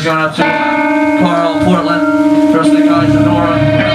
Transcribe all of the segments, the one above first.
going out to Carl, Portland, the rest of the guys in Nora.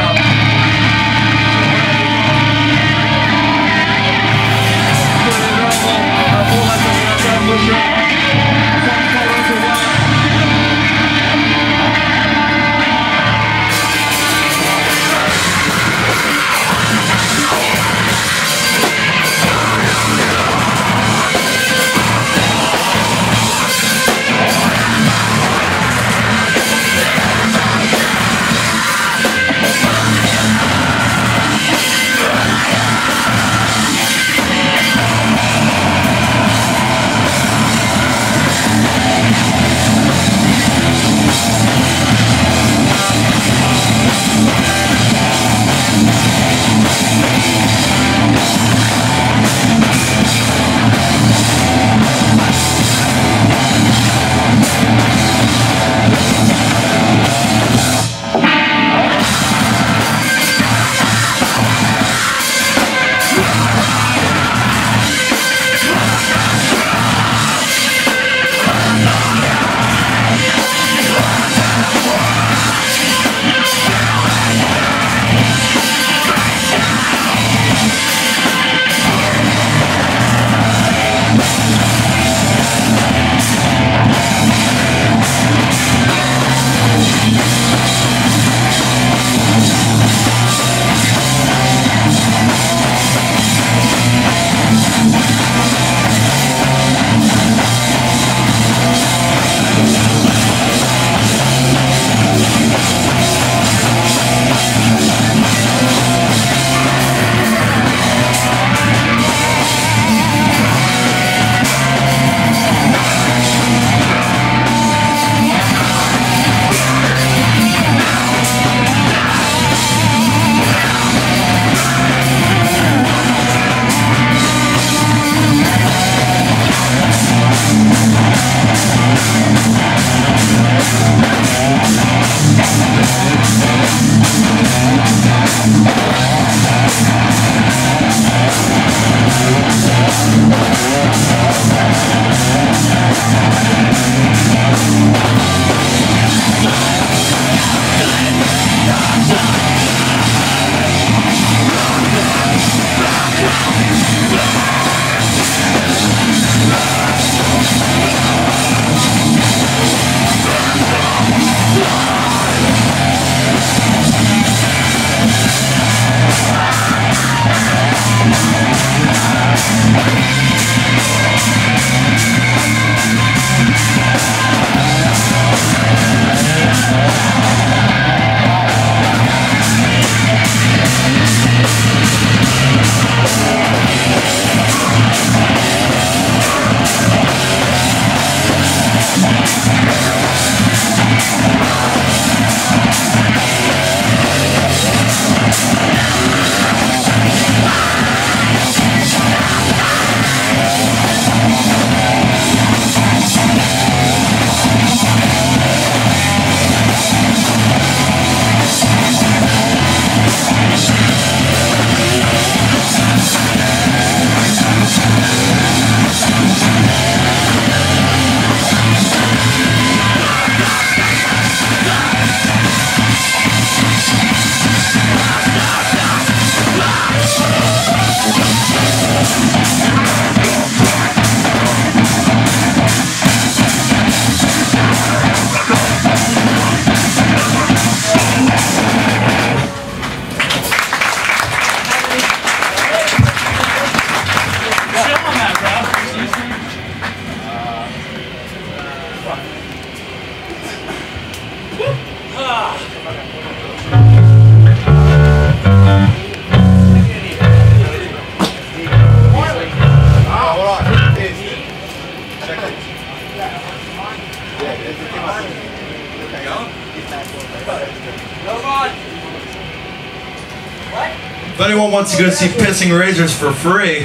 If anyone wants to go see Pissing Razors for free,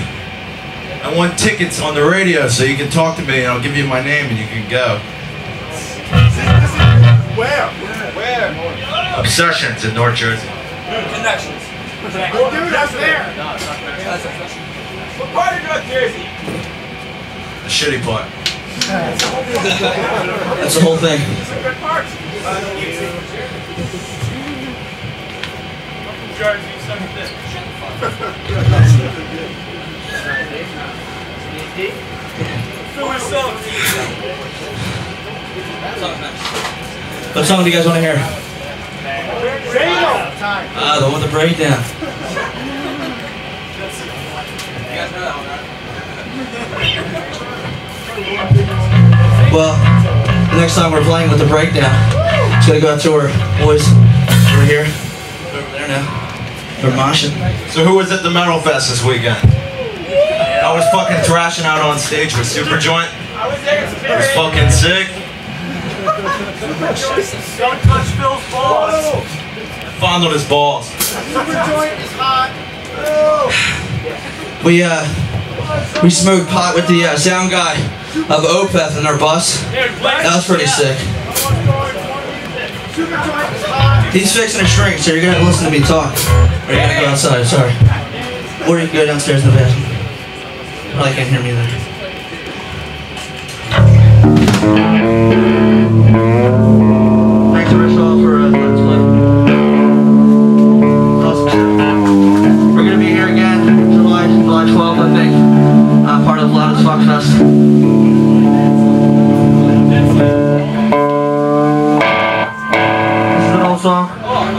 I want tickets on the radio, so you can talk to me and I'll give you my name and you can go. Where? Obsessions in North Jersey. Connections. Dude, that's there. What part of North Jersey? The shitty part. That's the whole thing. some good parts. Jersey, suck at this. Shut the fuck up. What song do you guys want to hear? The one with the breakdown. Well, the next song we're playing with the breakdown, it's gonna go out to our boys over here, over there now. They're moshing. So who was at the Metal Fest this weekend? I was fucking thrashing out on stage with Superjoint. I was there. It was fucking sick. Don't touch Phil's balls. Fondled his balls. Superjoint is hot. We smoked pot with the sound guy of Opeth in our bus. That was pretty sick. Superjoint is hot. He's fixing a shrink, so you're gonna listen to me talk. Or you're gonna go outside, sorry. Or you can go downstairs in the bathroom. Probably can't hear me there. Thanks to Rishal for Let's Play. Awesome stuff. We're gonna be here again July 12th, I think. Part of Loud as Fuck Fest. This is an old song.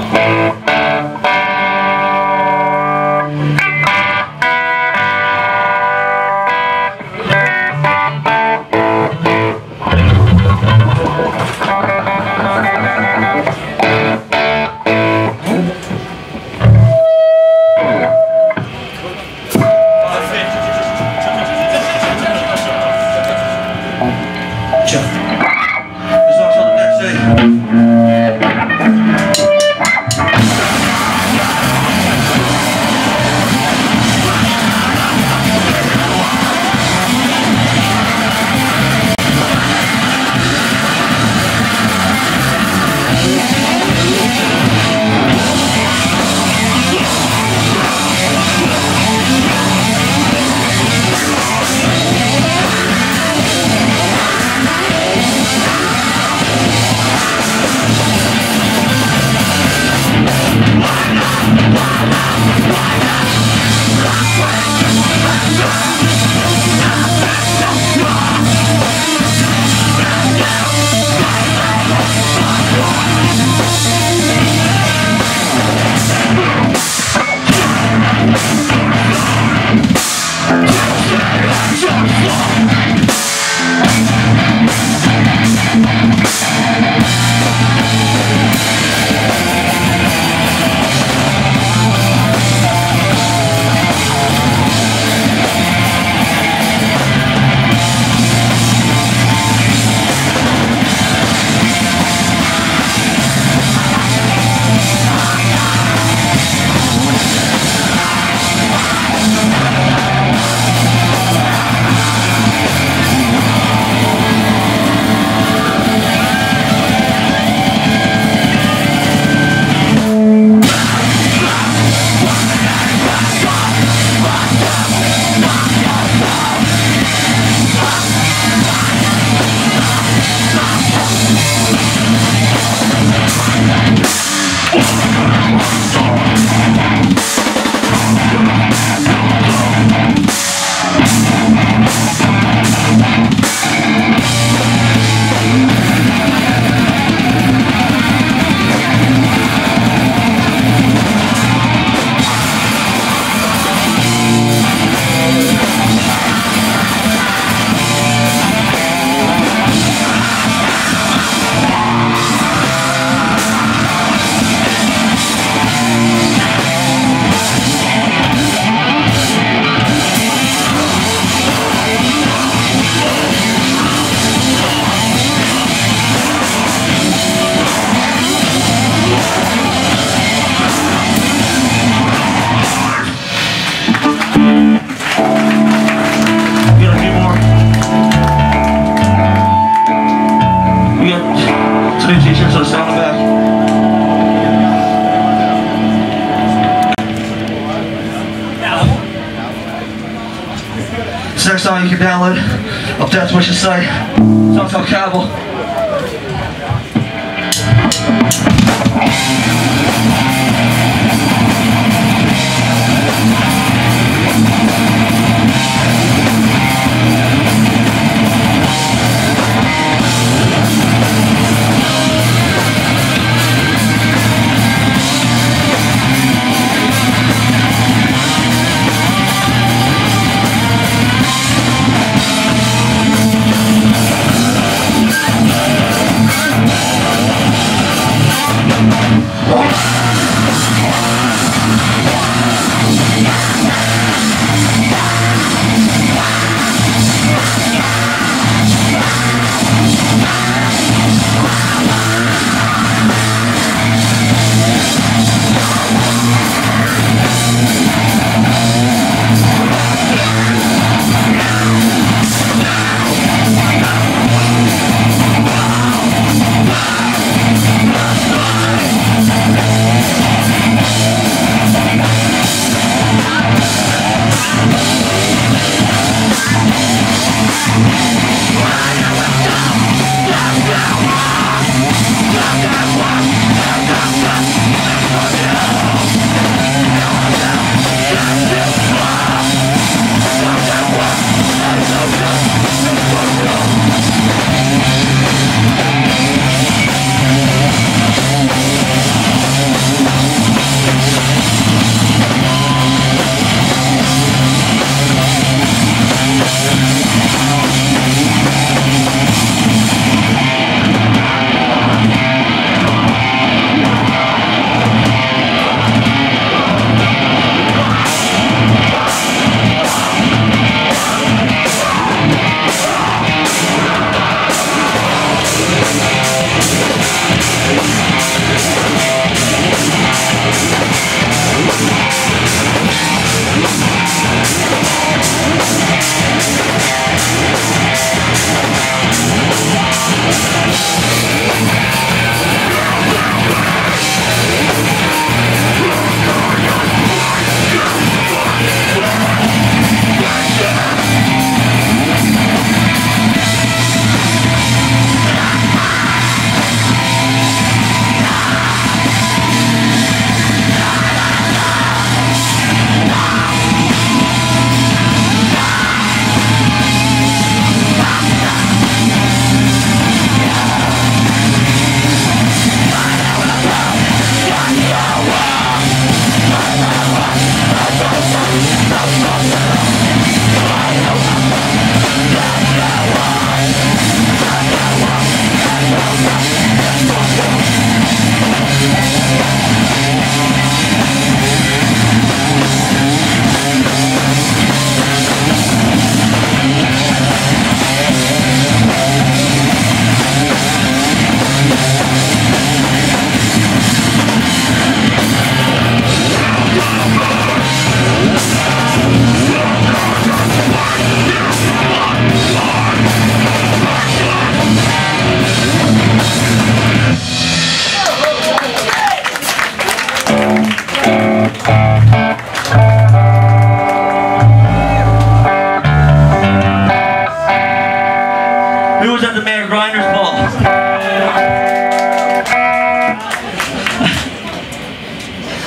This next song you can download off Death Wish's site. It's called Cannibal.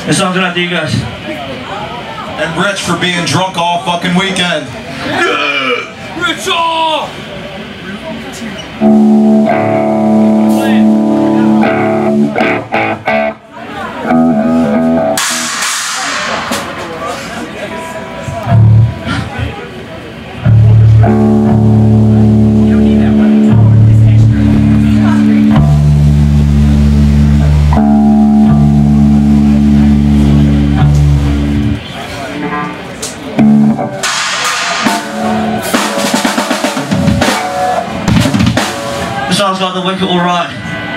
This song's going out to you guys. And Rich for being drunk all fucking weekend. Rich off! This song's called The Wicked Will Rot.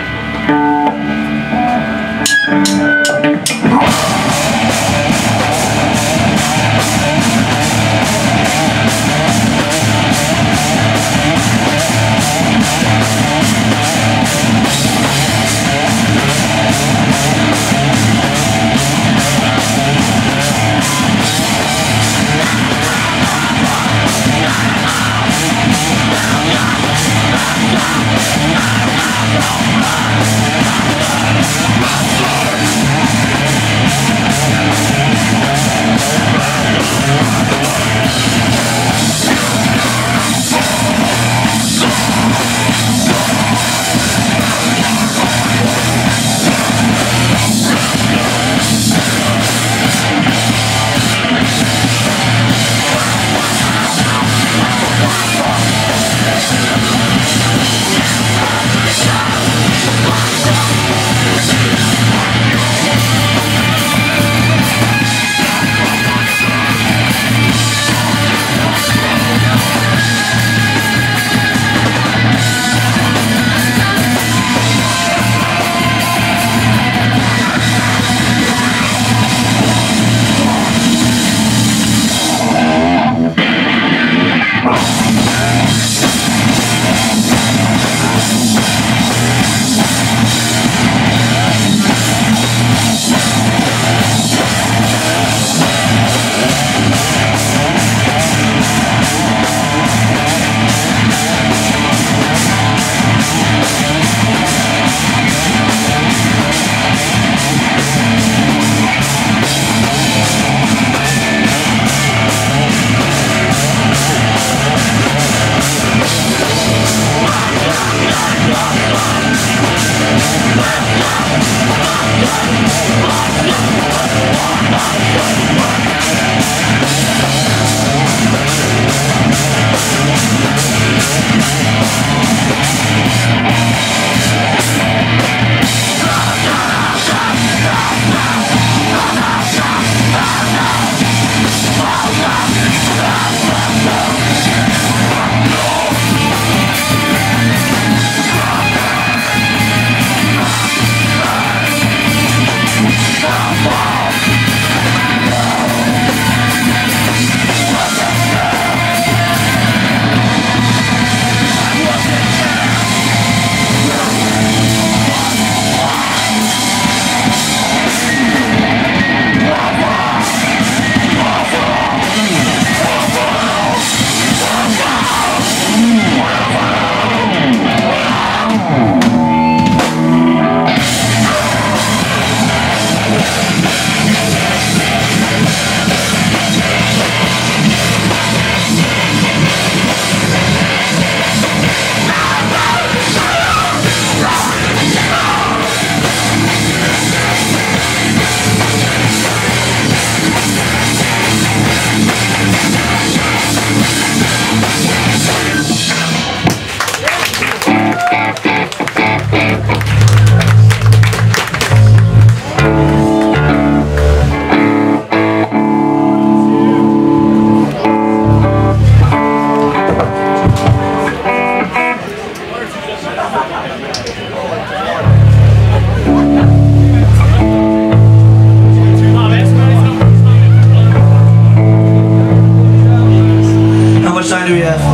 do we have?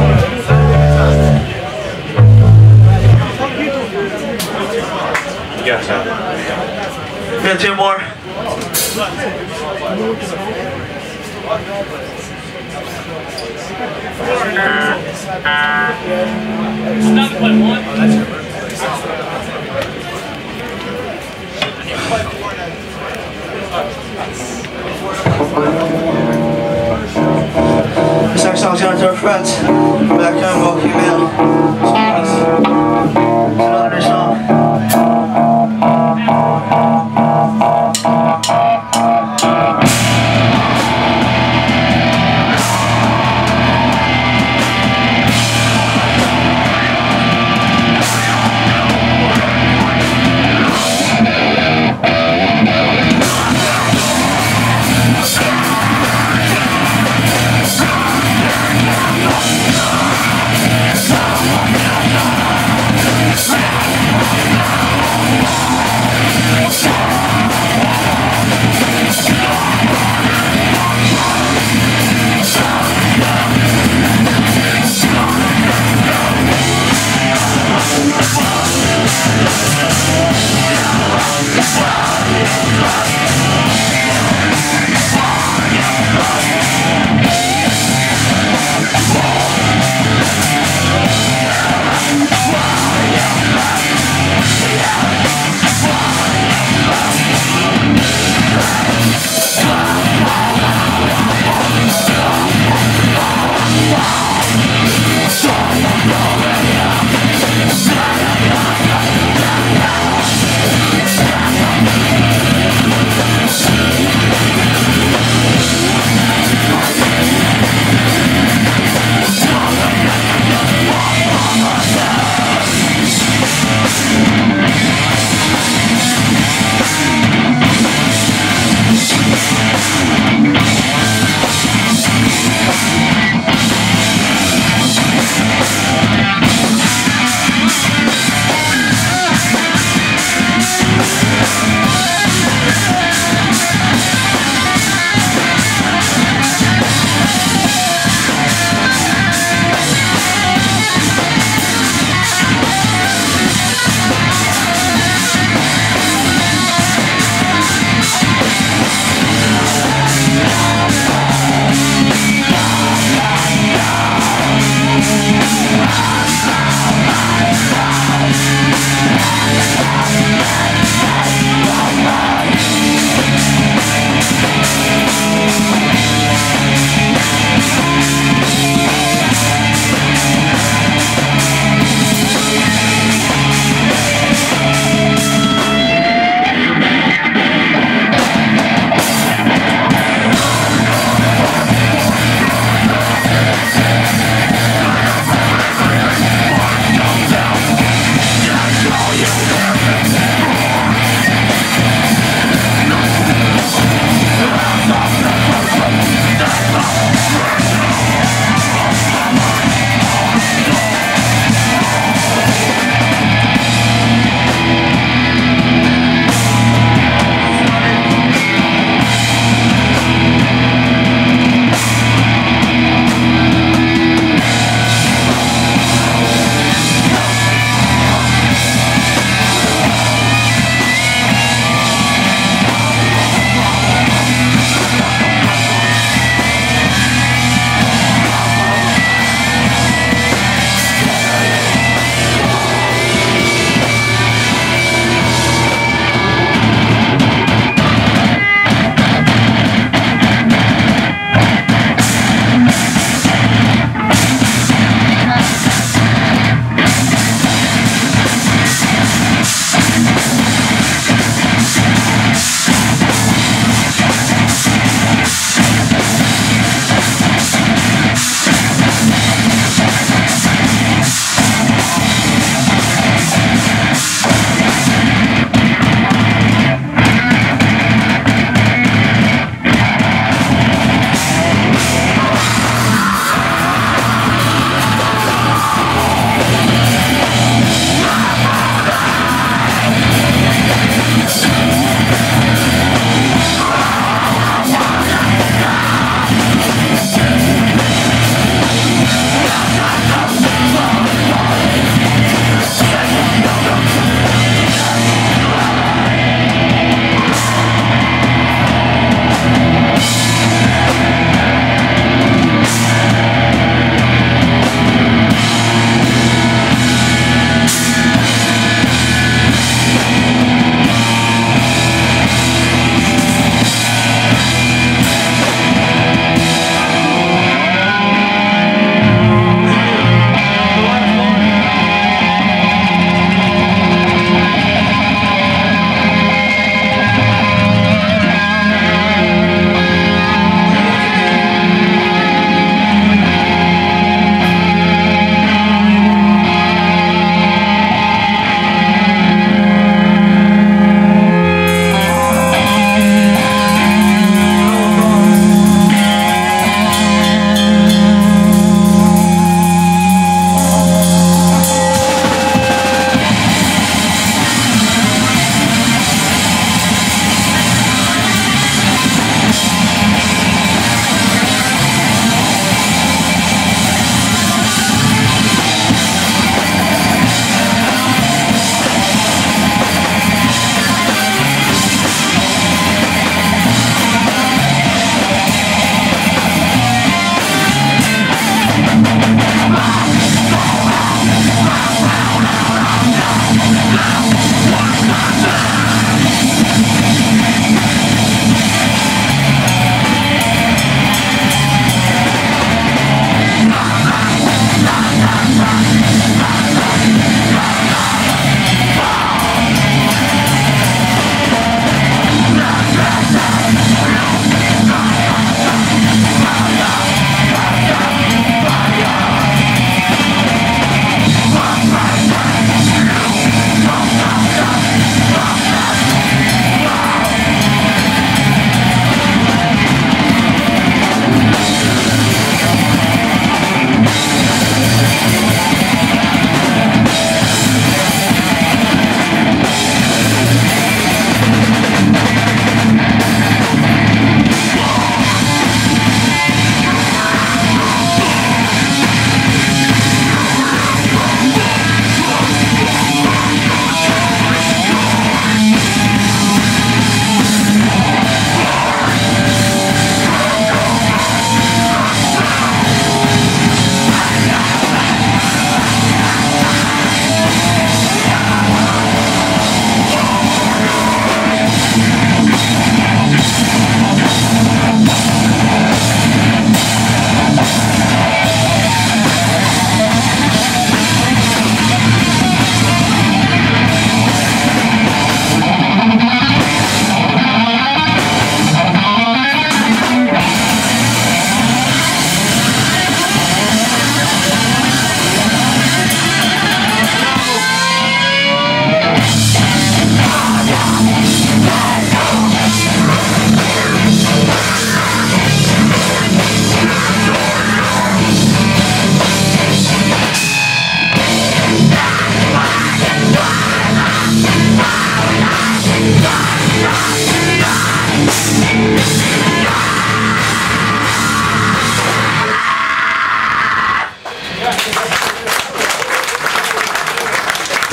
Yes, sir. We got two more. Not to play one. Oh, that's your friends from back home welcome you out. It's another new song.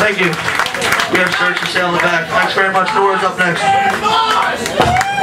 Thank you. We have shirts for sale in the back. Thanks very much. Nora's up next.